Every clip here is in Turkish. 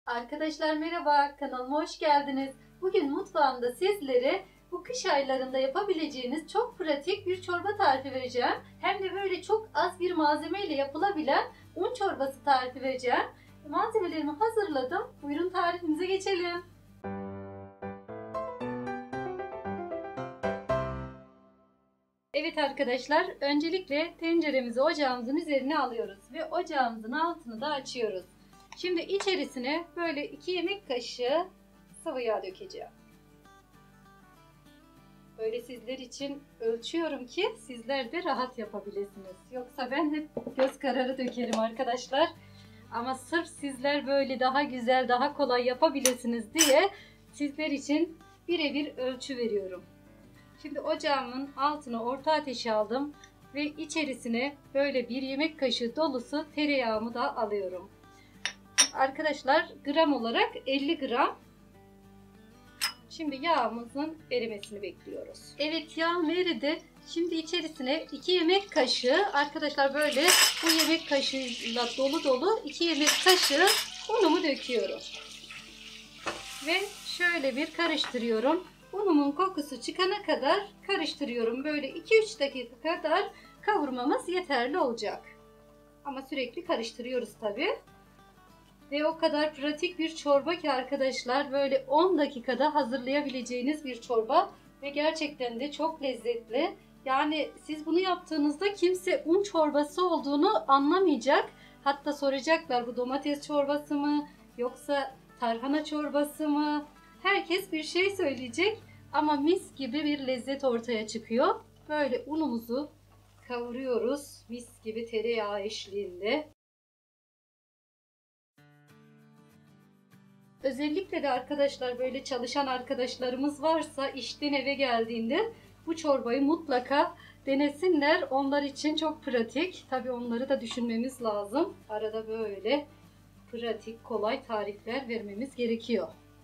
Arkadaşlar merhaba, kanalıma hoş geldiniz. Bugün mutfağımda sizlere bu kış aylarında yapabileceğiniz çok pratik bir çorba tarifi vereceğim. Hem de böyle çok az bir malzemeyle yapılabilen un çorbası tarifi vereceğim. Malzemelerimi hazırladım. Buyurun tarifimize geçelim. Evet arkadaşlar, öncelikle tenceremizi ocağımızın üzerine alıyoruz ve ocağımızın altını da açıyoruz. Şimdi içerisine böyle 2 yemek kaşığı sıvı yağ dökeceğim. Böyle sizler için ölçüyorum ki sizler de rahat yapabilirsiniz. Yoksa ben hep göz kararı dökerim arkadaşlar. Ama sırf sizler böyle daha güzel, daha kolay yapabilirsiniz diye sizler için birebir ölçü veriyorum. Şimdi ocağımın altına orta ateşe aldım ve içerisine böyle 1 yemek kaşığı dolusu tereyağımı da alıyorum. Arkadaşlar gram olarak 50 gram. Şimdi yağımızın erimesini bekliyoruz. Evet, yağım eridi. Şimdi içerisine 2 yemek kaşığı arkadaşlar böyle bu yemek kaşığıyla dolu dolu 2 yemek kaşığı unumu döküyorum. Ve şöyle bir karıştırıyorum. Unumun kokusu çıkana kadar karıştırıyorum. Böyle 2-3 dakika kadar kavurmamız yeterli olacak. Ama sürekli karıştırıyoruz tabii. Ve o kadar pratik bir çorba ki arkadaşlar, böyle 10 dakikada hazırlayabileceğiniz bir çorba ve gerçekten de çok lezzetli. Yani siz bunu yaptığınızda kimse un çorbası olduğunu anlamayacak. Hatta soracaklar, bu domates çorbası mı yoksa tarhana çorbası mı? Herkes bir şey söyleyecek ama mis gibi bir lezzet ortaya çıkıyor. Böyle unumuzu kavuruyoruz mis gibi tereyağı eşliğinde. Özellikle de arkadaşlar böyle çalışan arkadaşlarımız varsa işten eve geldiğinde bu çorbayı mutlaka denesinler. Onlar için çok pratik. Tabii onları da düşünmemiz lazım. Arada böyle pratik, kolay tarifler vermemiz gerekiyor.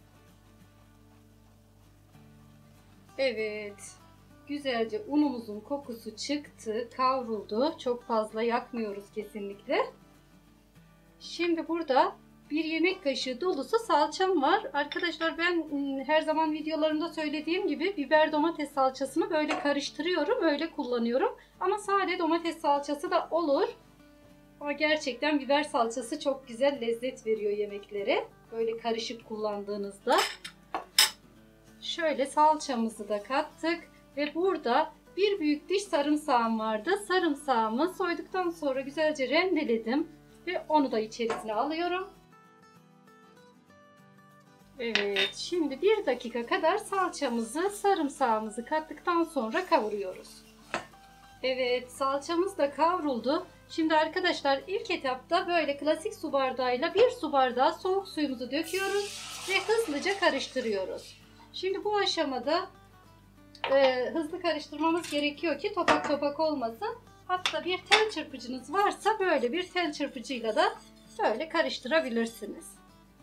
Evet. Güzelce unumuzun kokusu çıktı, kavruldu. Çok fazla yakmıyoruz kesinlikle. Şimdi burada 1 yemek kaşığı dolusu salçam var. Arkadaşlar ben her zaman videolarımda söylediğim gibi biber domates salçasını böyle karıştırıyorum. Öyle kullanıyorum. Ama sade domates salçası da olur. Ama gerçekten biber salçası çok güzel lezzet veriyor yemeklere. Böyle karışık kullandığınızda. Şöyle salçamızı da kattık. Ve burada bir büyük diş sarımsağım vardı. Sarımsağımı soyduktan sonra güzelce rendeledim. Ve onu da içerisine alıyorum. Evet, şimdi 1 dakika kadar salçamızı, sarımsağımızı kattıktan sonra kavuruyoruz. Evet, salçamız da kavruldu. Şimdi arkadaşlar ilk etapta böyle klasik su bardağıyla 1 su bardağı soğuk suyumuzu döküyoruz ve hızlıca karıştırıyoruz. Şimdi bu aşamada hızlı karıştırmamız gerekiyor ki topak topak olmasın. Hatta bir tel çırpıcınız varsa böyle bir tel çırpıcıyla da böyle karıştırabilirsiniz.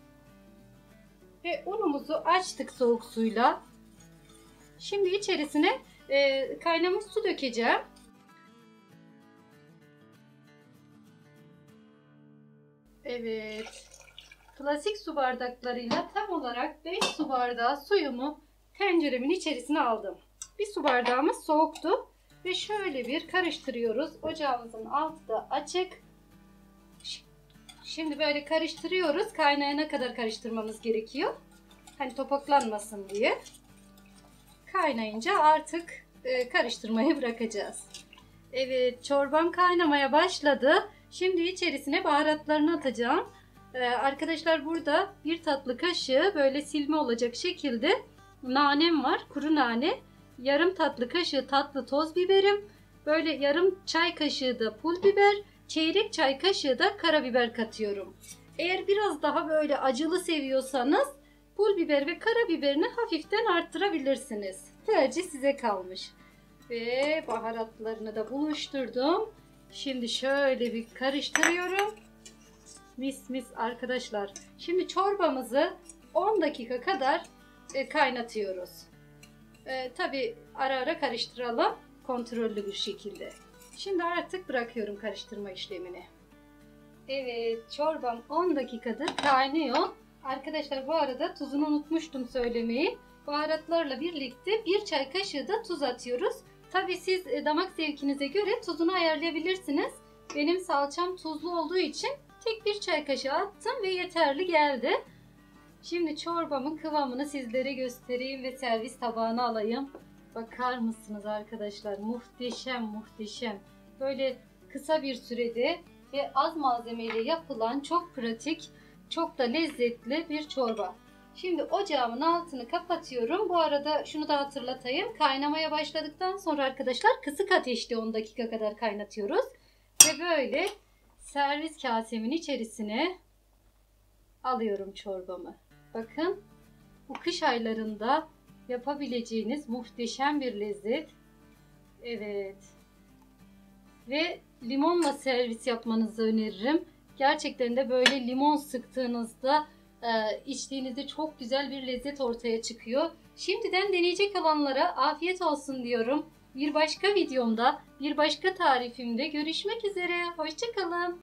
Ve unumuzu açtık soğuk suyla. Şimdi içerisine kaynamış su dökeceğim. Evet. Klasik su bardaklarıyla tam olarak 5 su bardağı suyumu tenceremin içerisine aldım. Bir su bardağımız soğuktu. Ve şöyle bir karıştırıyoruz. Ocağımızın altı da açık. Şimdi böyle karıştırıyoruz. Kaynayana kadar karıştırmamız gerekiyor. Hani topaklanmasın diye. Kaynayınca artık karıştırmayı bırakacağız. Evet, çorbam kaynamaya başladı. Şimdi içerisine baharatlarını atacağım. Arkadaşlar burada 1 tatlı kaşığı böyle silme olacak şekilde nanem var. Kuru nane. Yarım tatlı kaşığı tatlı toz biberim. Böyle yarım çay kaşığı da pul biber. Çeyrek çay kaşığı da karabiber katıyorum. Eğer biraz daha böyle acılı seviyorsanız pul biber ve karabiberini hafiften arttırabilirsiniz. Tercih size kalmış. Ve baharatlarını da buluşturdum. Şimdi şöyle bir karıştırıyorum. Mis mis arkadaşlar. Şimdi çorbamızı 10 dakika kadar kaynatıyoruz. Tabi ara ara karıştıralım kontrollü bir şekilde. Şimdi artık bırakıyorum karıştırma işlemini. Evet, çorbam 10 dakikadır kaynıyor. Arkadaşlar bu arada tuzunu unutmuştum söylemeyi. Baharatlarla birlikte 1 çay kaşığı da tuz atıyoruz. Tabii siz damak zevkinize göre tuzunu ayarlayabilirsiniz. Benim salçam tuzlu olduğu için tek 1 çay kaşığı attım ve yeterli geldi. Şimdi çorbamın kıvamını sizlere göstereyim ve servis tabağına alayım. Bakar mısınız arkadaşlar? Muhteşem muhteşem. Böyle kısa bir sürede ve az malzemeyle yapılan çok pratik, çok da lezzetli bir çorba. Şimdi ocağımın altını kapatıyorum. Bu arada şunu da hatırlatayım. Kaynamaya başladıktan sonra arkadaşlar kısık ateşte 10 dakika kadar kaynatıyoruz. Ve böyle servis kasemin içerisine alıyorum çorbamı. Bakın bu kış aylarında yapabileceğiniz muhteşem bir lezzet. Evet. Ve limonla servis yapmanızı öneririm. Gerçekten de böyle limon sıktığınızda içtiğinizde çok güzel bir lezzet ortaya çıkıyor. Şimdiden deneyecek olanlara afiyet olsun diyorum. Bir başka videomda, bir başka tarifimde görüşmek üzere. Hoşça kalın.